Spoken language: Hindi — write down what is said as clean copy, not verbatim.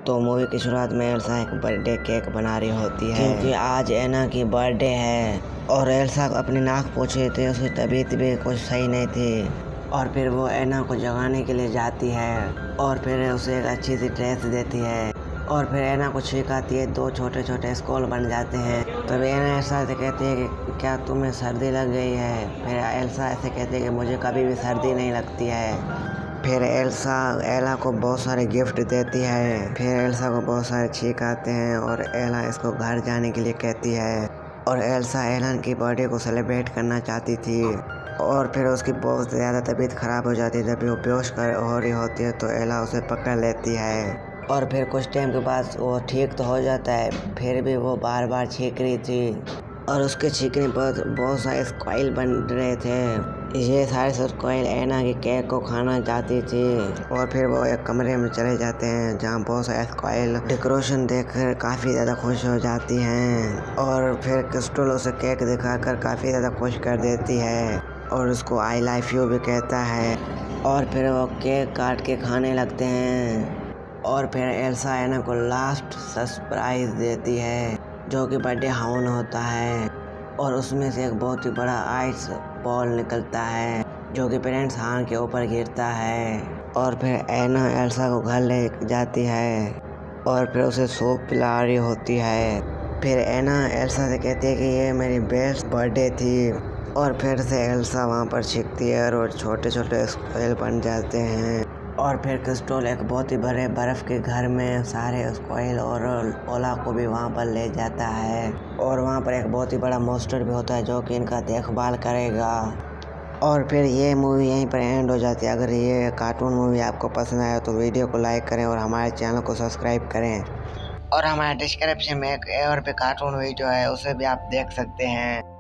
तो मूवी की शुरुआत में एल्सा एक बर्थडे केक बना रही होती है क्योंकि आज एना की बर्थडे है। और एल्सा अपनी नाक पोंछे थे, उसकी तबीयत भी कुछ सही नहीं थी। और फिर वो एना को जगाने के लिए जाती है और फिर उसे एक अच्छी सी ड्रेस देती है और फिर एना को छिड़काती है। 2 छोटे छोटे स्कूल बन जाते हैं। तब एना एल्सा से कहती है कि क्या तुम्हें सर्दी लग गई है। फिर एल्सा ऐसे कहती है कि मुझे कभी भी सर्दी नहीं लगती है। फिर एल्सा एला को बहुत सारे गिफ्ट देती है। फिर एल्सा को बहुत सारे छींक आते हैं और एला इसको घर जाने के लिए कहती है। और एल्सा एलन की बर्थडे को सेलिब्रेट करना चाहती थी और फिर उसकी बहुत ज़्यादा तबीयत ख़राब हो जाती है। जब वो बेहोश हो रही होती है तो एला उसे पकड़ लेती है और फिर कुछ टाइम के बाद वो ठीक तो हो जाता है। फिर भी वो बार बार छींक रही थी और उसके छींकने पर बहुत सारे स्क्वाइल बन रहे थे। ये सारे स्क्वाइल एना के केक को खाना चाहती थी और फिर वो एक कमरे में चले जाते हैं जहाँ बहुत सारे स्क्वाइल डेकोरेशन देखकर काफ़ी ज़्यादा खुश हो जाती हैं। और फिर क्रिस्टल उसे केक दिखाकर काफ़ी ज़्यादा खुश कर देती है और उसको आई लव यू भी कहता है। और फिर वो केक काट के खाने लगते हैं और फिर एल्सा एना को लास्ट सरप्राइज देती है जो कि बर्थडे हाउन होता है और उसमें से एक बहुत ही बड़ा आइस बॉल निकलता है जो कि पेरेंट्स हान के ऊपर गिरता है। और फिर एना एल्सा को घर ले जाती है और फिर उसे सूप पिला रही होती है। फिर एना एल्सा से कहती है कि ये मेरी बेस्ट बर्थडे थी और फिर से एल्सा वहाँ पर छिपती है और छोटे छोटे स्क्वाइल बन जाते हैं। और फिर क्रिस्टल एक बहुत ही बड़े बर्फ़ के घर में सारे स्क्वाइल और ओला को भी वहाँ पर ले जाता है और वहाँ पर एक बहुत ही बड़ा मॉन्स्टर भी होता है जो कि इनका देखभाल करेगा। और फिर ये मूवी यहीं पर एंड हो जाती है। अगर ये कार्टून मूवी आपको पसंद आया तो वीडियो को लाइक करें और हमारे चैनल को सब्सक्राइब करें। और हमारे डिस्क्रिप्शन में एक और भी कार्टून वीडियो है, उसे भी आप देख सकते हैं।